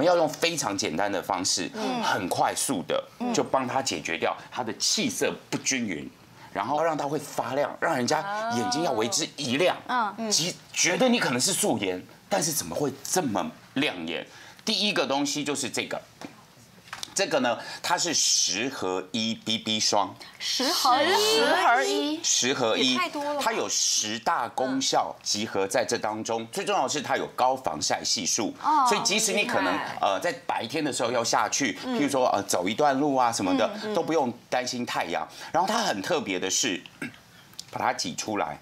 要用非常简单的方式，很快速的就帮它解决掉它的气色不均匀。 然后让它会发亮，让人家眼睛要为之一亮。觉得你可能是素颜，但是怎么会这么亮眼？第一个东西就是这个。 这个呢，它是10合1 BB 霜 ，10合一， 太多了。 它有10大功效集合在这当中。最重要的是它有高防晒系数，所以即使你可能在白天的时候要下去，譬如说走一段路啊什么的，都不用担心太阳。然后它很特别的是，把它挤出来，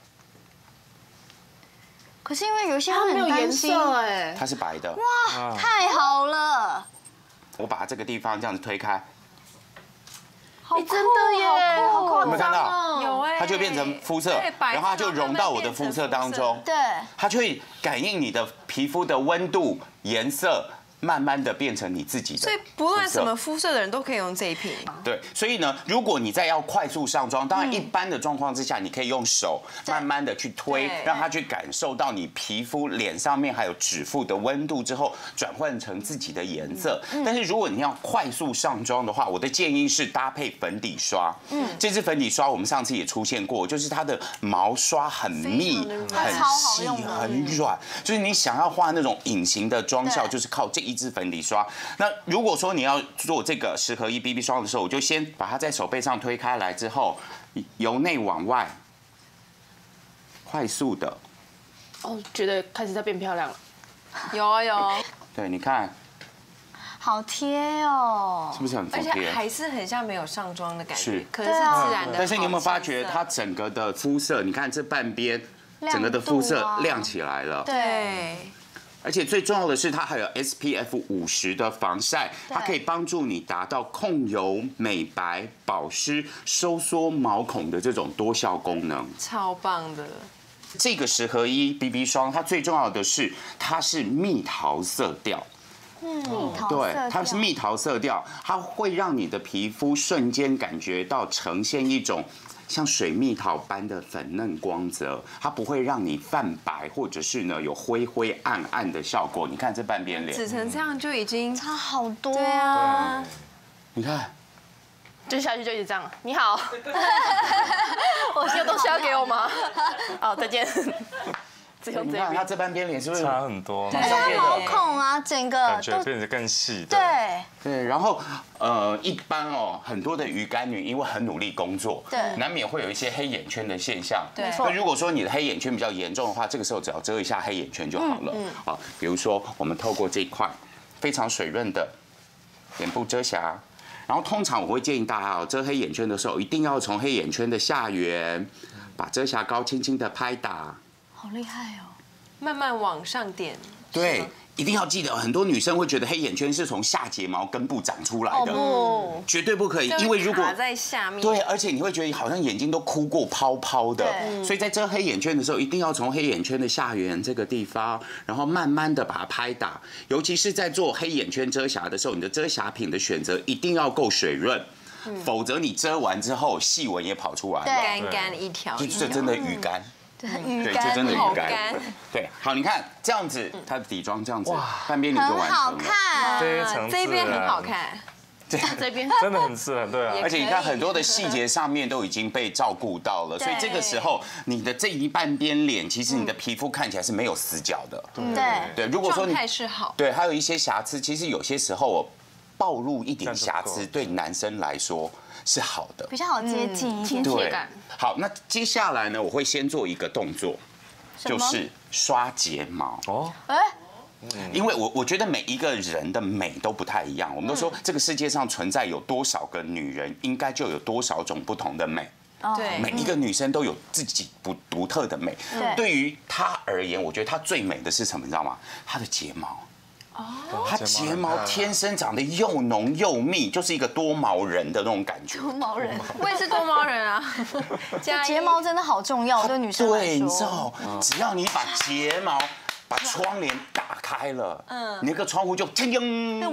可是因为有些人很担心， 哎， 它是白的。 哇，太好了！ 我把这个地方这样子推开， 好真的耶，好夸有没有看到？ 有哎， 它就变成肤色，然后它就融到我的肤色当中， 对， 它就会感应你的皮肤的温度、颜色。 慢慢的变成你自己的， 所以不论什么肤色的人都可以用这一瓶。 对，所以呢，如果你在要快速上妆，当然一般的状况之下，你可以用手慢慢的去推，让它去感受到你皮肤、脸上面还有指腹的温度之后，转换成自己的颜色。但是如果你要快速上妆的话，我的建议是搭配粉底刷。这支粉底刷我们上次也出现过，就是它的毛刷很密、很细、很软，就是你想要画那种隐形的妆效，就是靠这一支粉底刷。那如果说你要做这个10合1 BB 霜的时候，我就先把它在手背上推开来之后，由内往外，快速的。 哦，觉得开始在变漂亮了。 有啊有。 对，你看， 好贴哦， 是不是很服而且帖？ 还是很像没有上妆的感觉， 是可能是自然的。 但是你有没有发觉它整个的肤色？你看这半边，整个的肤色亮起来了。 对。 而且最重要的是，它还有 SPF 50的防晒，它可以帮助你达到控油、美白、保湿、收缩毛孔的这种多效功能， 超棒的。 这个10合1 BB 霜，它最重要的是它是蜜桃色调。对，它是蜜桃色调，它会让你的皮肤瞬间感觉到呈现一种。 像水蜜桃般的粉嫩光泽，它不会让你泛白，或者是呢有灰灰暗暗的效果。你看这半边脸， 紫成这样就已经差好多。 对啊， 你看， 就下去就一直这样。你好，我有东西要给我吗？好，再见。只用你这边。 看它这半边脸是不是差很多， 它的毛孔啊，整个感觉变得更细。 对。 对，然后一般哦，很多的鱼干女因为很努力工作， 对， 难免会有一些黑眼圈的现象。 对， 那如果说你的黑眼圈比较严重的话，这个时候只要遮一下黑眼圈就好了。啊，比如说我们透过这一块非常水润的眼部遮瑕。 然后通常我会建议大家哦，遮黑眼圈的时候，一定要从黑眼圈的下缘，把遮瑕膏轻轻的拍打。 好厉害哦！ 慢慢往上点。 对，一定要记得，很多女生会觉得黑眼圈是从下睫毛根部长出来的， 不， 绝对不可以，因为如果卡在下面， 对，而且你会觉得好像眼睛都哭过泡泡的，所以在遮黑眼圈的时候，一定要从黑眼圈的下缘这个地方，然后慢慢的把它拍打，尤其是在做黑眼圈遮瑕的时候，你的遮瑕品的选择一定要够水润。否则你遮完之后，细纹也跑出来了， 干干一条， 这真的鱼干。 对，这真的鱼干。对，好，你看这样子，它的底妆这样子，半边脸就完成了。 很好看， 这一层这边很好看， 这边真的很自然，对啊。 而且你看很多的细节上面都已经被照顾到了，所以这个时候你的这一半边脸，其实你的皮肤看起来是没有死角的。对，如果说状你态是好， 对，还有一些瑕疵，其实有些时候暴露一点瑕疵，对男生来说是好的， 比较好接近一点。 对，好，那接下来呢，我会先做一个动作，就是刷睫毛。哦，因为我觉得每一个人的美都不太一样。我们都说这个世界上存在有多少个女人，应该就有多少种不同的美。 对， 每一个女生都有自己独特的美。对于她而言，我觉得她最美的是什么？你知道吗？她的睫毛。她睫毛天生长得又浓又密，就是一个多毛人的那种感觉。 多毛人， 我也是多毛人啊。 睫毛真的好重要，对女生来说。 对，你知道，只要你把睫毛、把窗帘打开了，你那个窗户就叮叮。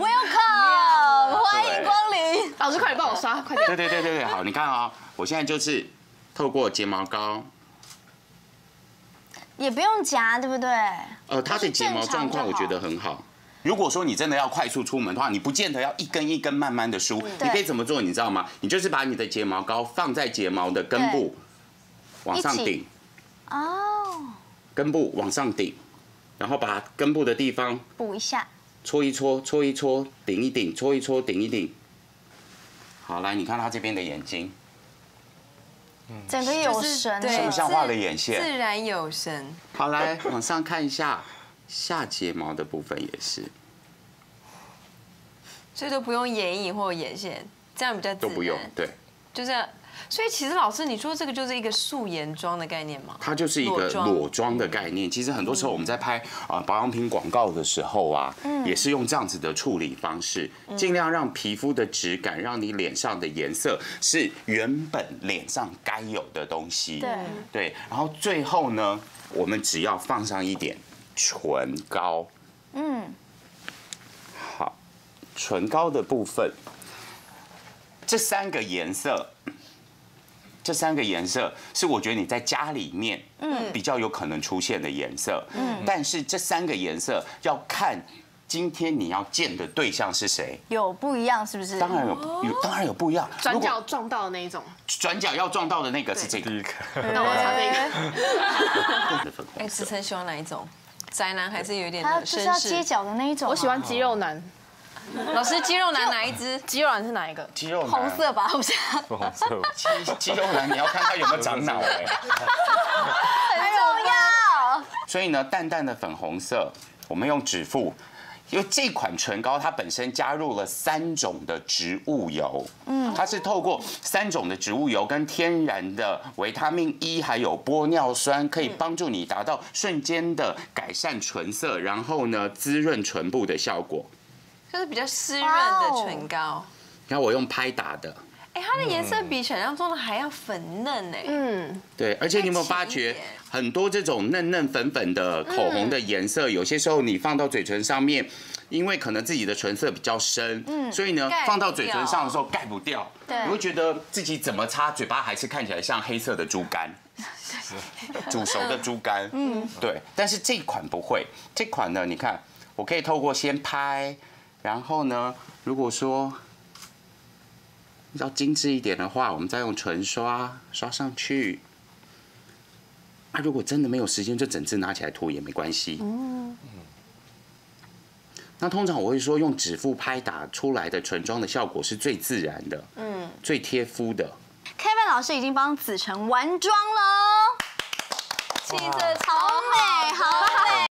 Welcome， 欢迎光临。 老师，快点帮我刷，快点。 对，好，你看啊，我现在就是透过睫毛膏。 也不用夹，对不对？ 它的睫毛状况我觉得很好。 如果说你真的要快速出门的话，你不见得要一根一根慢慢的梳，你可以怎么做？你知道吗？你就是把你的睫毛膏放在睫毛的根部，往上顶， 哦， 根部往上顶，然后把根部的地方补一下， 搓一搓，搓一搓，顶一顶，搓一搓，顶一顶。好，来，你看他这边的眼睛， 整个有神， 对是不是像画了眼线？ 自然有神。 好，来往上看一下，下睫毛的部分也是， 所以都不用眼影或眼线，这样比较自然。 都不用，对， 就这样。所以其实老师，你说这个就是一个素颜妆的概念吗？ 它就是一个裸妆的概念。其实很多时候我们在拍保养品广告的时候啊，也是用这样子的处理方式，尽量让皮肤的质感，让你脸上的颜色是原本脸上该有的东西。对，然后最后呢，我们只要放上一点唇膏。好，唇膏的部分，这三个颜色是我觉得你在家里面，比较有可能出现的颜色。但是这三个颜色要看今天你要见的对象是谁， 有不一样是不是？ 当然有不一样。 转角撞到的那一种， 转角要撞到的那个是这个。 第一个， 那我查这个。 哎，思琛喜欢哪一种？宅男还是有一点他的绅就是要接士？ 角的那一种。 我喜欢肌肉男， 老师，肌肉男哪一支？ 肌肉男是哪一个？ 肌肉男红色吧，好像粉红色， 肌肉男，你要看他有没有长脑哎。 很重要。 所以呢，淡淡的粉红色，我们用指腹。因为这款唇膏它本身加入了3种的植物油，它是透过3种的植物油跟天然的维他命 E 还有玻尿酸，可以帮助你达到瞬间的改善唇色，然后呢滋润唇部的效果。 就是比较湿润的唇膏。 然后我用拍打的， 哎，它的颜色比想象中的还要粉嫩哎。 对，而且你有没有发觉很多这种嫩嫩粉粉的口红的颜色，有些时候你放到嘴唇上面，因为可能自己的唇色比较深，所以呢放到嘴唇上的时候盖不掉，你会觉得自己怎么擦嘴巴还是看起来像黑色的猪肝，煮熟的猪肝，对。但是这款不会，这款呢，你看我可以透过先拍，然后呢，如果说要精致一点的话，我们再用唇刷刷上去。如果真的没有时间，就整支拿起来涂也没关系。那通常我会说，用指腹拍打出来的唇妆的效果是最自然的，最贴肤的。 Kevin 老师已经帮子晨完妆了，气质超美，好